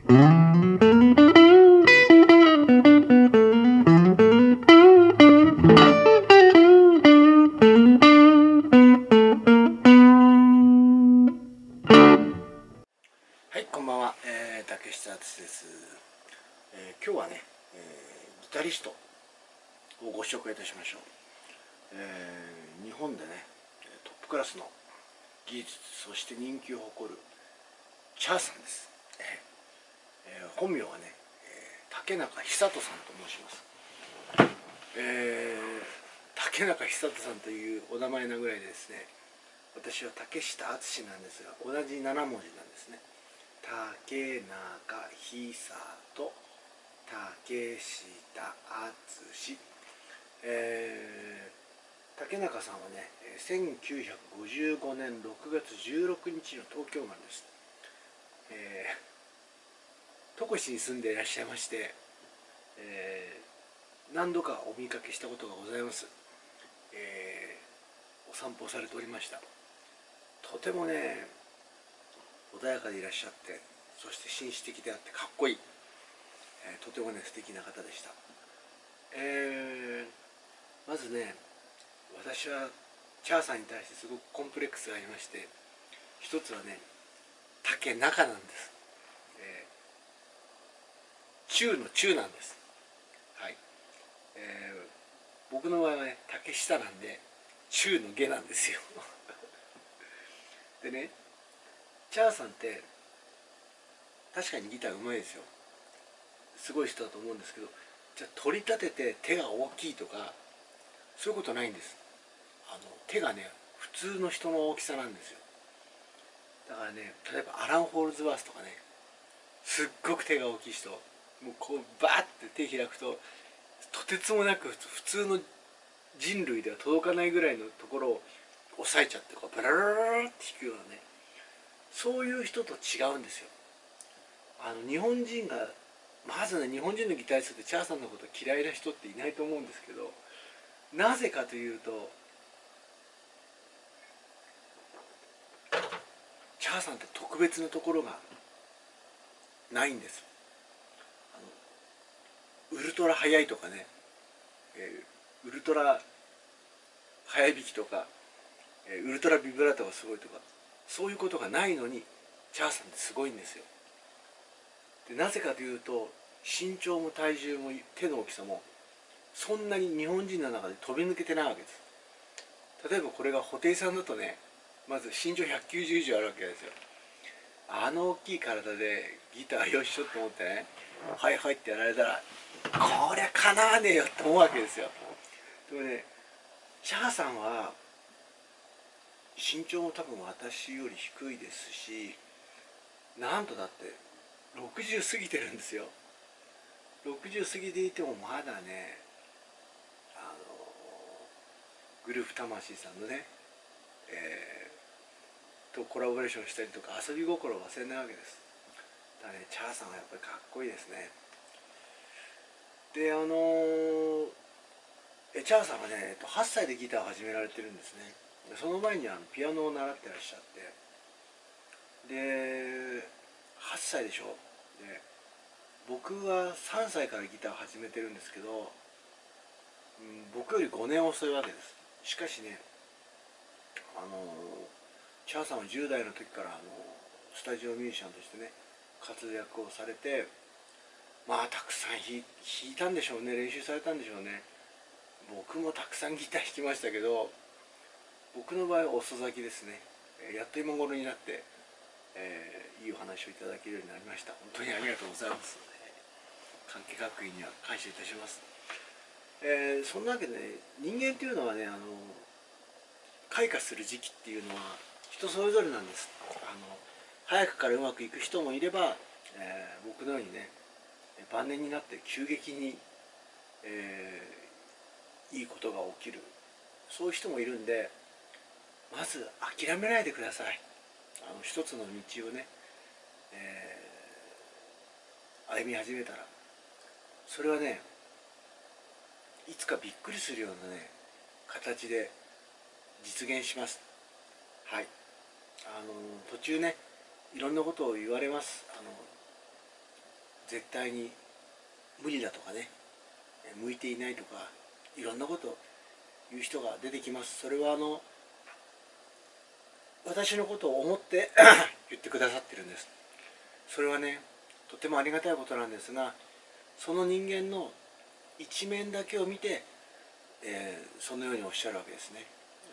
はい、こんばんは、竹下敦です。今日はね、ギタリストをご紹介いたしましょう。日本でね、トップクラスの技術、そして人気を誇るチャーさんです。本名はね、竹中久人さんと申します。竹中久人さんというお名前なぐらいでですね、私は竹下敦なんですが、同じ7文字なんですね。竹中久人、竹下敦。竹中さんはね、1955年6月16日の東京生まれです。戸越に住んでいらっしゃいまして、何度かお見かけしたことがございます。お散歩されておりました。とてもね、穏やかでいらっしゃって、そして紳士的であってかっこいい、とてもね素敵な方でした。まずね、私はチャーさんに対してすごくコンプレックスがありまして、一つはね、竹中なんです。中の中なんです。はい。僕の場合はね、竹下なんで中の下なんですよ。でね、チャーさんって確かにギターうまいですよ。すごい人だと思うんですけど、じゃあ取り立てて手が大きいとかそういうことないんです。手がね普通の人の大きさなんですよ。だからね、例えばアラン・ホールズワースとかね、すっごく手が大きい人、もうこうバーって手開くととてつもなく普通の人類では届かないぐらいのところを押さえちゃってこうブララララって弾くようなね、そういう人と違うんですよ。日本人がまずね、日本人のギタリストでチャーさんのこと嫌いな人っていないと思うんですけど、なぜかというと、チャーさんって特別なところがないんです。ウルトラ速いとかね、ウルトラ速弾きとか、ウルトラビブラートがすごいとか、そういうことがないのにチャーさんってすごいんですよ。でなぜかというと、身長も体重も手の大きさもそんなに日本人の中で飛び抜けてないわけです。例えばこれが布袋さんだとね、まず身長190以上あるわけですよ。大きい体でギターよいしょと思ってね、はいはいってやられたら、こりゃかなわねえよって思うわけですよ。でもね、チャーさんは身長も多分私より低いですし、なんとだって60過ぎてるんですよ。60過ぎていてもまだね、グループ魂さんのね、とコラボレーションしたりとか遊び心を忘れないわけです。だからね、チャーさんはやっぱりかっこいいですね。でチャーさんはね、8歳でギターを始められてるんですね。でその前にピアノを習ってらっしゃって、で8歳でしょ。で僕は3歳からギターを始めてるんですけど、僕より5年遅いわけです。しかしね、チャーさんは10代の時からスタジオミュージシャンとしてね活躍をされて、まあたくさん弾いたんでしょうね、練習されたんでしょうね。僕もたくさんギター弾きましたけど、僕の場合は遅咲きですね。やっと今頃になって、いいお話をいただけるようになりました。本当にありがとうございます。関係学院には感謝いたします。そんなわけで、ね、人間というのはね、開花する時期っていうのは人それぞれなんです。早くからうまくいく人もいれば、僕のようにね晩年になって急激に、いいことが起きる、そういう人もいるんで、まず諦めないでください。一つの道をね、歩み始めたら、それはねいつかびっくりするようなね形で実現します。はい。途中ねいろんなことを言われます。 絶対に無理だとかね、向いていないとか、いろんなことを言う人が出てきます。それは私のことを思って言ってくださってるんです。それはね、とてもありがたいことなんですが、その人間の一面だけを見て、そのようにおっしゃるわけですね。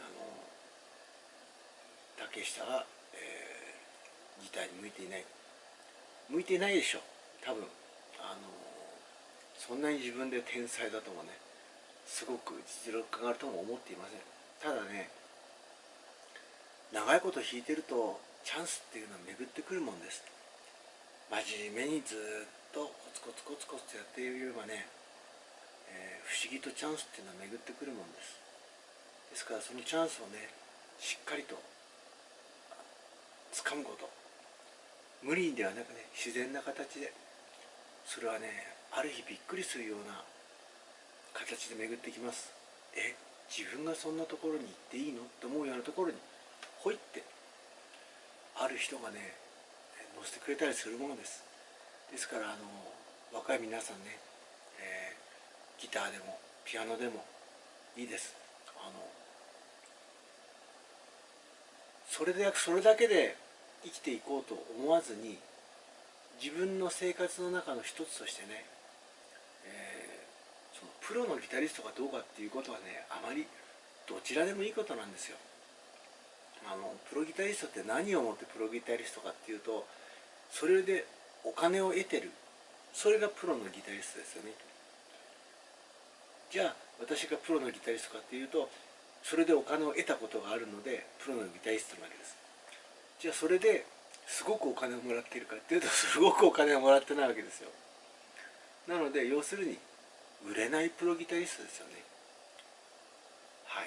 竹下は、ギターに向いていない。向いてないでしょ、多分。そんなに自分で天才だともね、すごく実力があるとも思っていません。ただね、長いこと弾いてるとチャンスっていうのは巡ってくるもんです。真面目にずっとコツコツコツコツやっていればね、不思議とチャンスっていうのは巡ってくるもんです。ですからそのチャンスをね、しっかりと掴むこと、無理にではなくね、自然な形で、それはね、ある日びっくりするような形で巡ってきます。自分がそんなところに行っていいのって思うようなところにほいってある人がね、乗せてくれたりするものです。ですから若い皆さんね、ギターでもピアノでもいいです。それだけで生きていこうと思わずに、自分の生活の中の一つとしてね、そのプロのギタリストがどうかっていうことはね、あまりどちらでもいいことなんですよ。プロギタリストって何をもってプロギタリストかっていうと、それでお金を得てる、それがプロのギタリストですよね。じゃあ私がプロのギタリストかっていうと、それでお金を得たことがあるのでプロのギタリストなわけです。じゃあそれですごくお金をもらっているかっていうと、すごくお金をもらってないわけですよ。なので要するに売れないプロギタリストですよね。はい。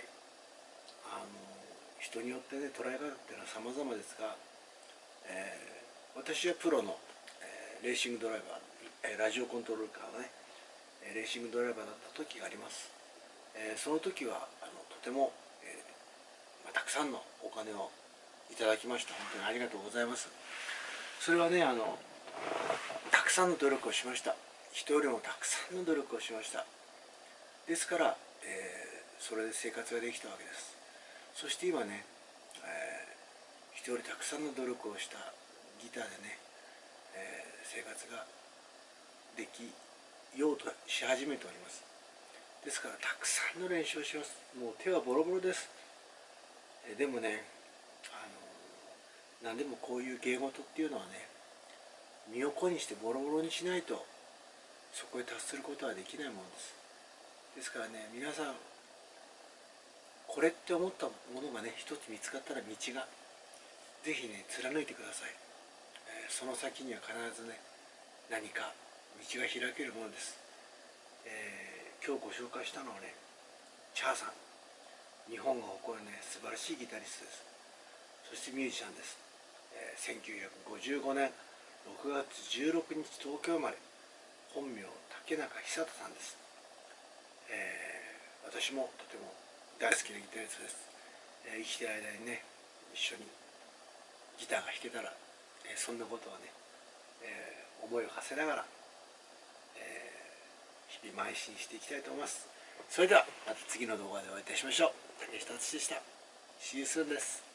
人によってね、捉え方っていうのは様々ですが、私はプロの、レーシングドライバー、ラジオコントロールカーのね、レーシングドライバーだった時があります。その時はとても、たくさんのお金をいただきました。本当にありがとうございます。それはね、たくさんの努力をしました。人よりもたくさんの努力をしました。ですから、それで生活ができたわけです。そして今ね、人よりたくさんの努力をしたギターでね、生活ができようとし始めております。ですからたくさんの練習をします。もう手はボロボロです。でもね、何でもこういう芸事っていうのはね、身を粉にしてボロボロにしないとそこへ達することはできないものです。ですからね、皆さんこれって思ったものがね、一つ見つかったら道がぜひね、貫いてください。その先には必ずね、何か道が開けるものです。今日ご紹介したのはね、チャーさん、日本が誇るね、素晴らしいギタリストです。そしてミュージシャンです。1955年6月16日東京生まれ、本名竹中久人さんです。私もとても大好きなギタリストです。生きてる間にね、一緒にギターが弾けたら、そんなことをね、思いを馳せながら、日々邁進していきたいと思います。それではまた次の動画でお会いいたしましょう。竹下敦でした。See you soonです。